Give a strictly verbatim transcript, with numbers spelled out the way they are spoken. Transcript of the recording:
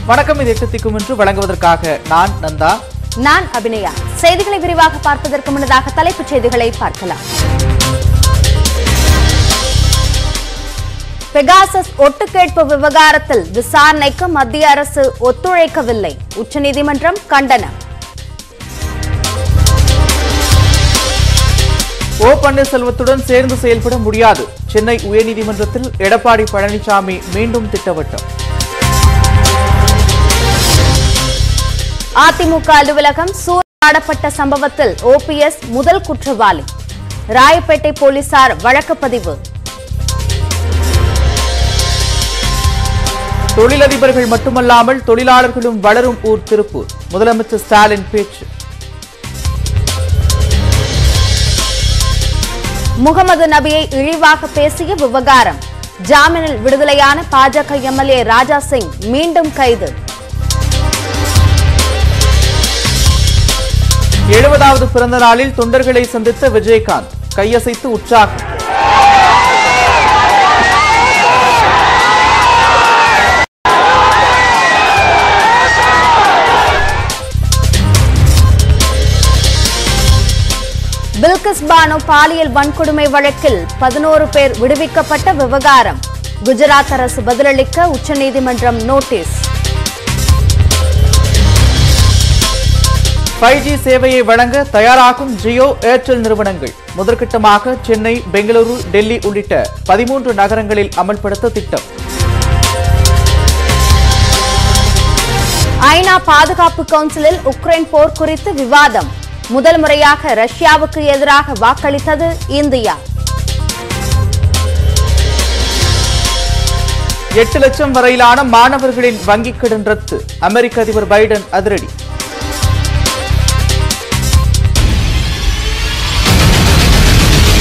வணக்கம், இது எட்டு திக்கும் என்று வழங்குவதற்காக நான் நந்தா, நான் அபிநயா. செய்திகளை விரிவாக பார்ப்பதற்கு முன்னதாக தலைப்புச் செய்திகளை பார்க்கலாம். பெகாசஸ் ஒட்டுக்கேட்பு விவகாரத்தில் விசாரணைக்கு மத்திய அரசு ஒத்துழைக்கவில்லை, உச்சநீதிமன்றம் கண்டனம். ஓ பன்னீர்செல்வத்துடன் சேர்ந்து செயல்பட முடியாது, சென்னை உயர்நீதிமன்றத்தில் எடப்பாடி பழனிசாமி மீண்டும் திட்டவட்டம். அதிமுக அலுவலகம் சூறையாடப்பட்ட சம்பவத்தில் ஓபிஎஸ் முதல் குற்றவாளி, ராயப்பேட்டை போலீசார் வழக்குப்பதிவு. தொழிலதிபர்கள் மட்டுமல்லாமல் தொழிலாளர்களும் வளரும் ஊர் திருப்பூர், முதலமைச்சர் ஸ்டாலின் பேச்சு. முகமது நபியை இழிவாக பேசிய விவகாரம், ஜாமீனில் விடுதலையான பாஜக எம்எல்ஏ ராஜா சிங் மீண்டும் கைது. எழுபதாவது பிறந்த நாளில் தொண்டர்களை சந்தித்த விஜயகாந்த் கையசைத்து உற்சாகம். பில்கிஸ் பானோ பாலியல் வன்கொடுமை வழக்கில் பதினோரு பேர் விடுவிக்கப்பட்ட விவகாரம், குஜராத் அரசு பதிலளிக்க உச்சநீதிமன்றம் நோட்டீஸ். ஃபைவ் ஜி சேவையை வழங்க தயாராகும் ஜியோ ஏர்டெல் நிறுவனங்கள், முதற்கட்டமாக சென்னை, பெங்களூரு, டெல்லி உள்ளிட்ட பதிமூன்று நகரங்களில் அமல்படுத்த திட்டம். ஐநா பாதுகாப்பு கவுன்சிலில் உக்ரைன் போர் குறித்து விவாதம், முதல் முறையாக ரஷ்யாவுக்கு எதிராக வாக்களித்தது இந்தியா. எட்டு லட்சம் வரையிலான மாணவர்களின் வங்கிக் கடன் ரத்து, அமெரிக்க அதிபர் பைடன் அதிரடி.